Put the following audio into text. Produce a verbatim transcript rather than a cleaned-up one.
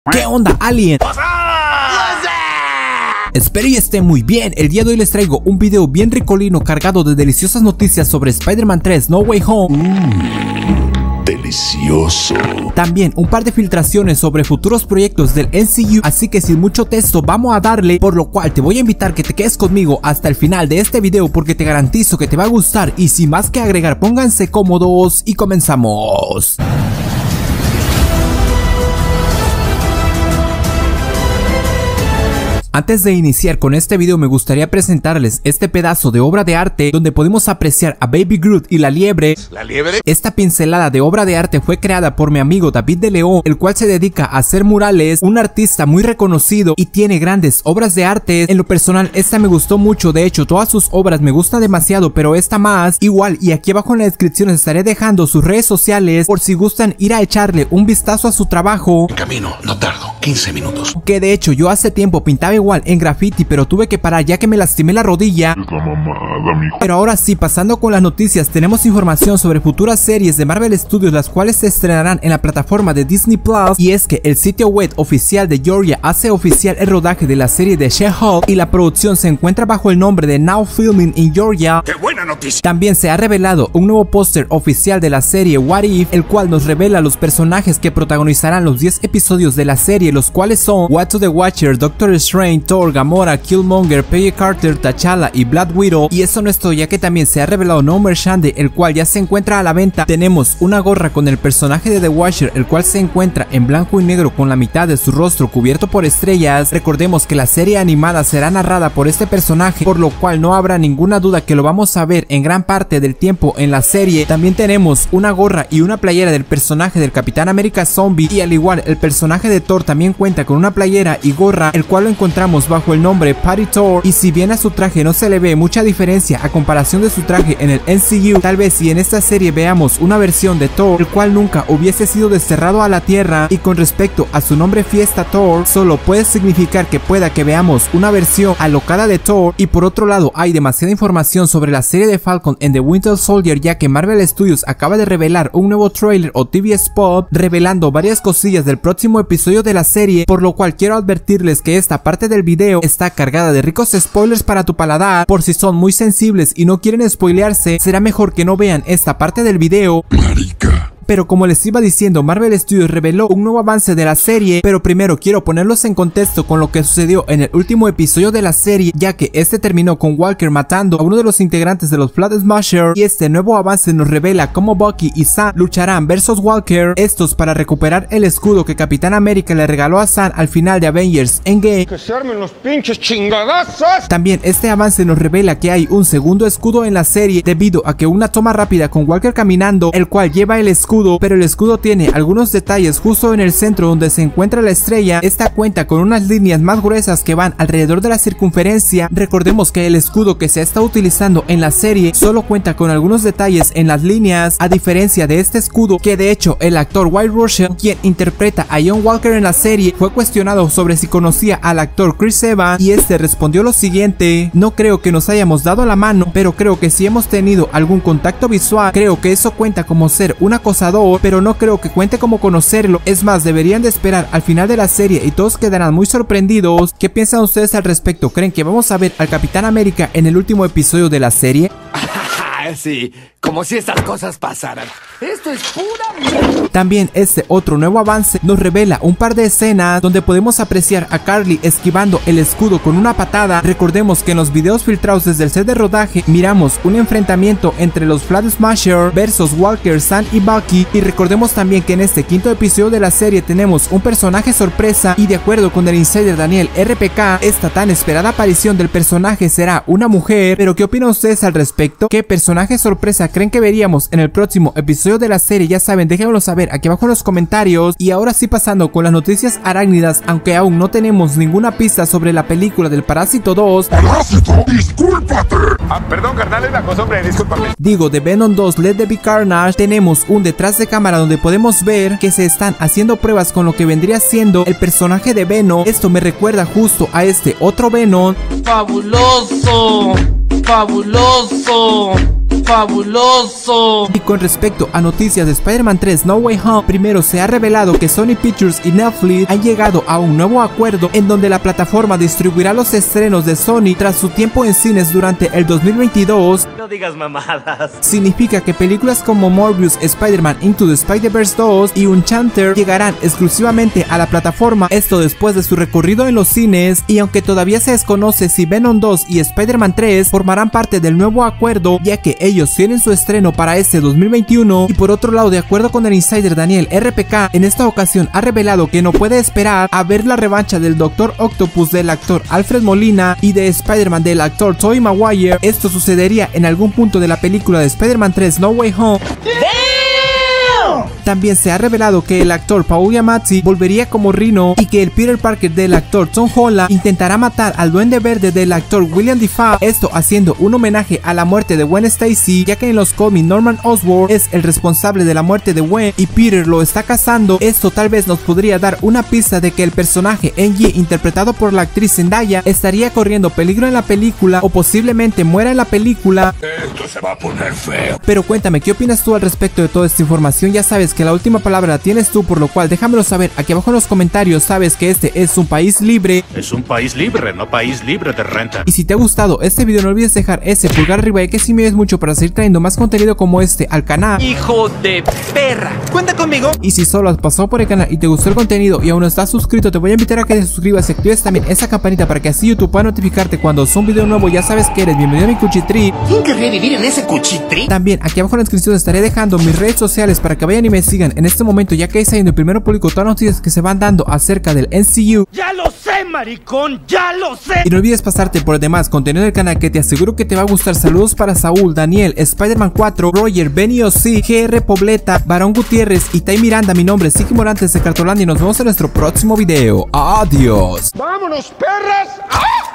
¿Qué onda, alien? Espero y estén muy bien. El día de hoy les traigo un video bien ricolino cargado de deliciosas noticias sobre Spider-Man tres No Way Home. Mmm, delicioso. También un par de filtraciones sobre futuros proyectos del M C U, así que sin mucho texto vamos a darle, por lo cual te voy a invitar que te quedes conmigo hasta el final de este video porque te garantizo que te va a gustar. Y sin más que agregar, pónganse cómodos y comenzamos. Antes de iniciar con este video me gustaría presentarles este pedazo de obra de arte donde podemos apreciar a Baby Groot y la liebre. ¿La liebre? Esta pincelada de obra de arte fue creada por mi amigo David de León, el cual se dedica a hacer murales, un artista muy reconocido y tiene grandes obras de arte. En lo personal esta me gustó mucho, de hecho todas sus obras me gustan demasiado, pero esta más. Igual, y aquí abajo en la descripción les estaré dejando sus redes sociales por si gustan ir a echarle un vistazo a su trabajo. En camino, no tardo, quince minutos. Que de hecho yo hace tiempo pintaba igual en graffiti, pero tuve que parar ya que me lastimé la rodilla. Es la mamada, mijo. Pero ahora sí, pasando con las noticias, tenemos información sobre futuras series de Marvel Studios, las cuales se estrenarán en la plataforma de Disney Plus. Y es que el sitio web oficial de Georgia hace oficial el rodaje de la serie de She-Hulk y la producción se encuentra bajo el nombre de Now Filming in Georgia. ¡Qué buena noticia! También se ha revelado un nuevo póster oficial de la serie What If, el cual nos revela los personajes que protagonizarán los diez episodios de la serie, los cuales son What to the Watcher, Doctor Strange, Thor, Gamora, Killmonger, Peggy Carter, T'Challa y Black Widow. Y eso no es todo, ya que también se ha revelado No Merchande, el cual ya se encuentra a la venta. Tenemos una gorra con el personaje de The Watcher, el cual se encuentra en blanco y negro con la mitad de su rostro cubierto por estrellas. Recordemos que la serie animada será narrada por este personaje, por lo cual no habrá ninguna duda que lo vamos a ver en gran parte del tiempo en la serie. También tenemos una gorra y una playera del personaje del Capitán América Zombie, y al igual el personaje de Thor también cuenta con una playera y gorra, el cual lo encontramos bajo el nombre Patty Thor. Y si bien a su traje no se le ve mucha diferencia a comparación de su traje en el M C U, tal vez si en esta serie veamos una versión de Thor, el cual nunca hubiese sido desterrado a la tierra. Y con respecto a su nombre Fiesta Thor, solo puede significar que pueda que veamos una versión alocada de Thor. Y por otro lado, hay demasiada información sobre la serie de Falcon and the Winter Soldier, ya que Marvel Studios acaba de revelar un nuevo trailer o T V spot revelando varias cosillas del próximo episodio de la serie, por lo cual quiero advertirles que esta parte del video está cargada de ricos spoilers para tu paladar. Por si son muy sensibles y no quieren spoilearse, será mejor que no vean esta parte del video. Marica. Pero como les iba diciendo, Marvel Studios reveló un nuevo avance de la serie, pero primero quiero ponerlos en contexto con lo que sucedió en el último episodio de la serie, ya que este terminó con Walker matando a uno de los integrantes de los Flag Smashers, y este nuevo avance nos revela cómo Bucky y Sam lucharán versus Walker, estos para recuperar el escudo que Capitán América le regaló a Sam al final de Avengers Endgame. ¡Que se armen los pinches chingadazos! También este avance nos revela que hay un segundo escudo en la serie, debido a que una toma rápida con Walker caminando, el cual lleva el escudo, pero el escudo tiene algunos detalles justo en el centro donde se encuentra la estrella. Esta cuenta con unas líneas más gruesas que van alrededor de la circunferencia. Recordemos que el escudo que se está utilizando en la serie solo cuenta con algunos detalles en las líneas, a diferencia de este escudo, que de hecho el actor White Russell, quien interpreta a John Walker en la serie, fue cuestionado sobre si conocía al actor Chris Evans, y este respondió lo siguiente: no creo que nos hayamos dado la mano, pero creo que si hemos tenido algún contacto visual, creo que eso cuenta como ser un acosador, pero no creo que cuente como conocerlo. Es más, deberían de esperar al final de la serie y todos quedarán muy sorprendidos. ¿Qué piensan ustedes al respecto? ¿Creen que vamos a ver al Capitán América en el último episodio de la serie? Sí, como si estas cosas pasaran. Esto es pura mierda. También este otro nuevo avance nos revela un par de escenas donde podemos apreciar a Carly esquivando el escudo con una patada. Recordemos que en los videos filtrados desde el set de rodaje miramos un enfrentamiento entre los Flag Smashers versus Walker, Sam y Bucky. Y recordemos también que en este quinto episodio de la serie tenemos un personaje sorpresa, y de acuerdo con el insider Daniel R P K, esta tan esperada aparición del personaje será una mujer. Pero ¿qué opinan ustedes al respecto? ¿Qué personaje sorpresa creen que veríamos en el próximo episodio de la serie? Ya saben, déjenmelo saber aquí abajo en los comentarios. Y ahora sí, pasando con las noticias arácnidas, aunque aún no tenemos ninguna pista sobre la película del Parásito dos. ¡Parásito! ¡Discúlpate! Ah, perdón, carnal, es una cosa, hombre, discúlpame. Digo, de Venom dos Let There Be Carnage, tenemos un detrás de cámara donde podemos ver que se están haciendo pruebas con lo que vendría siendo el personaje de Venom. Esto me recuerda justo a este otro Venom. ¡Fabuloso! ¡Fabuloso! ¡Fabuloso! Y con respecto a noticias de Spider-Man tres No Way Home, primero se ha revelado que Sony Pictures y Netflix han llegado a un nuevo acuerdo en donde la plataforma distribuirá los estrenos de Sony tras su tiempo en cines durante el dos mil veintidós. No digas mamadas. Significa que películas como Morbius, Spider-Man Into the Spider-Verse dos y Enchanted llegarán exclusivamente a la plataforma, esto después de su recorrido en los cines, y aunque todavía se desconoce si Venom dos y Spider-Man tres formarán parte del nuevo acuerdo, ya que ellos tienen su estreno para este dos mil veintiuno. Y por otro lado, de acuerdo con el insider Daniel R P K, en esta ocasión ha revelado que no puede esperar a ver la revancha del Doctor Octopus del actor Alfred Molina y de Spider-Man del actor Tobey Maguire. Esto sucedería en algún punto de la película de Spider-Man tres No Way Home. También se ha revelado que el actor Paul Giamatti volvería como Rhino y que el Peter Parker del actor Tom Holland intentará matar al Duende Verde del actor William Dafoe, esto haciendo un homenaje a la muerte de Gwen Stacy, ya que en los cómics Norman Osborn es el responsable de la muerte de Gwen y Peter lo está cazando. Esto tal vez nos podría dar una pista de que el personaje N G, interpretado por la actriz Zendaya, estaría corriendo peligro en la película o posiblemente muera en la película. Esto se va a poner feo. Pero cuéntame, ¿qué opinas tú al respecto de toda esta información? Ya sabes que la última palabra la tienes tú, por lo cual déjamelo saber aquí abajo en los comentarios. Sabes que este es un país libre. Es un país libre, no país libre de renta. Y si te ha gustado este video, no olvides dejar ese pulgar arriba, ya que si me ves mucho para seguir trayendo más contenido como este al canal. ¡Hijo de perra! ¡Cuenta conmigo! Y si solo has pasado por el canal y te gustó el contenido y aún no estás suscrito, te voy a invitar a que te suscribas y actives también esa campanita para que así YouTube pueda notificarte cuando suba un video nuevo. Ya sabes que eres bienvenido a mi cuchitri. ¿Quién querría vivir en ese cuchitri? También aquí abajo en la descripción estaré dejando mis redes sociales para que vayan y me sigan en este momento, ya que ahí saliendo el primero publico todas las noticias que se van dando acerca del M C U. ¡Ya lo sé, maricón! ¡Ya lo sé! Y no olvides pasarte por el demás contenido del canal, que te aseguro que te va a gustar. Saludos para Saúl, Daniel, Spider-Man cuatro, Roger, Benny O C, G R Pobleta, Barón Gutiérrez y Tai Miranda. Mi nombre es Siki Morantes de Cartolandia y nos vemos en nuestro próximo video. Adiós. ¡Vámonos, perras! ¡Ah!